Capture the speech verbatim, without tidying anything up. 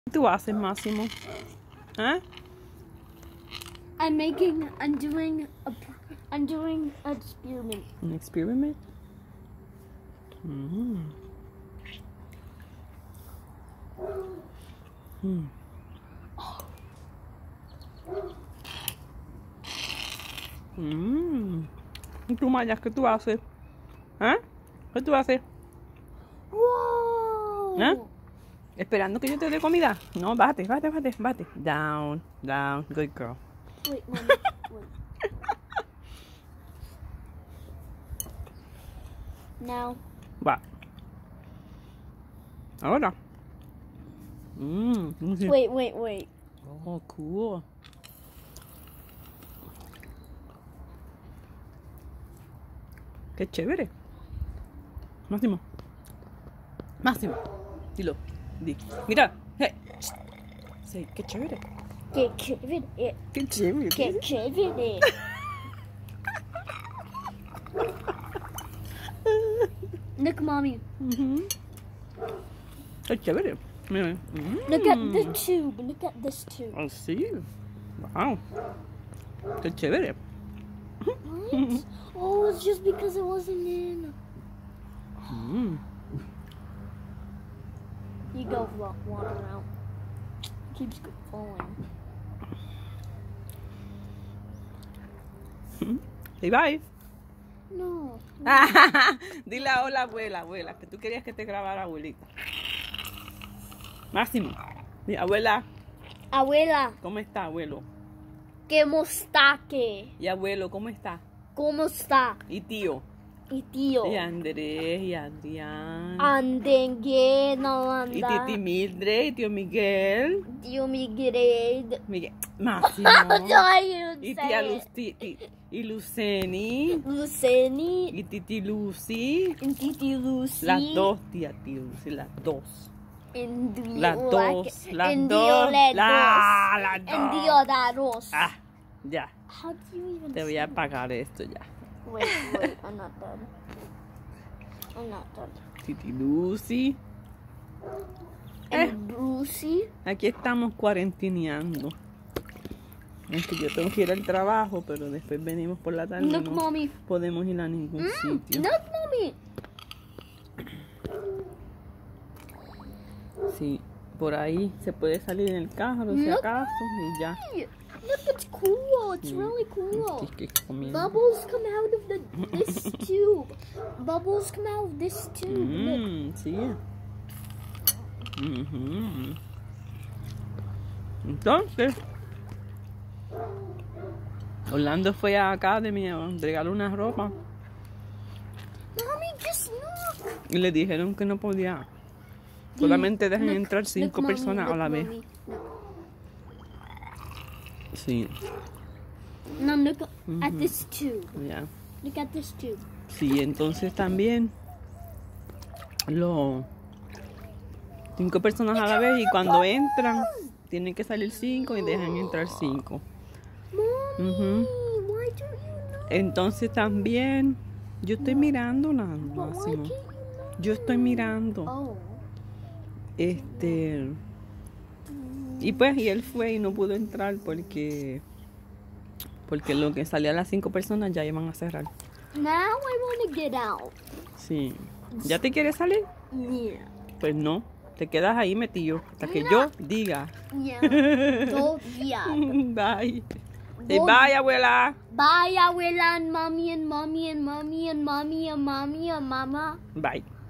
¿Qué tú haces, Máximo? ¿Eh? I'm making, I'm doing, a, I'm doing an experiment. ¿Un experiment? Mm. Mm. Mm. ¿Y tú, Maya, qué tú haces? ¿Eh? ¿Qué tú haces? Whoa! ¿Eh? ¿Esperando que yo te dé comida? No, bate, bate, bate, bate. Down, down, good girl. Wait, Mommy, wait. Now. Va. Ahora. Mm. Wait, wait, wait. Oh, cool. Qué chévere. Máximo. Máximo. Dilo. Di. Mira. Hey. Sí, qué chévere. Get chévere. Qué chévere. Get chévere. Look, Mommy. Ujú. Qué chévere. Mira. Look at the Mm. tube. Look at this tube. Oh, sí. Wow. Qué chévere. What? Oh, it's just because it wasn't in. Mm. You go wa- water out. Keeps go- falling. Say bye. No. Dile hola, abuela, abuela, que tú querías que te grabara, abuelita. Máximo. Di, abuela, Abuela, ¿cómo está, abuelo? ¿cómo está que? Y abuelo, ¿cómo está? ¿Cómo está? Y tío. Y tío. Y Andrés, y Adrián. Andengue, no Y anda. titi Mildred, y tío Miguel. Tío Miguel. Miguel. Máximo. Ay, Y say tía it. Luz, ti- ti- y Luceni. Luceni. Y titi Lucy. Y Titi Lucy. Las dos, tía, tía Lucy, las dos. En Dio- Las dos, las en dos. Dio las La- dos. las En dos. Dio las dos. Ah, ya. How do you even Te voy say a that? apagar esto ya. Wait, wait, I'm not done. I'm not done. Titi Lucy. Eh. And Brucey. Aquí estamos cuarentineando. Es que yo tengo que ir al trabajo, pero después venimos por la tarde. Look, No Mommy. podemos ir a ningún sitio. Look, Mommy. Sí, por ahí se puede salir en el carro si Look. acaso y ya. Hey, look, it's cool. It's Sí. really cool. Sí, que comiendo. Bubbles come out of the this tube. Bubbles come out of this tube. Look. Mm, sí. Ujú. Entonces, Orlando fue a Academy a regalar una ropa Mommy, just look. y le dijeron que no podía. Solamente dejan Look, entrar look, cinco Mommy, personas a look, la vez. Mommy. Look. Sí, No, look at this tube. ya. Look at this tube. Sí, entonces también los cinco personas a la vez y cuando entran tienen que salir cinco y dejan entrar cinco. Mommy, Ujú. why do you know? Entonces también yo estoy mirando la But why Máximo. can't you know? Yo estoy mirando. Oh. Este y pues y él fue y no pudo entrar porque porque lo que salía a las cinco personas ya iban a cerrar. Now I want to get out. Sí. ¿Ya te quieres salir? Yeah. Pues no. Te quedas ahí metido hasta que yo diga. Yeah. Go, yeah. Bye. Say Go- bye, abuela. Bye, abuela, and mommy, and mommy, and mommy, and mommy, and mommy, and mama. Bye.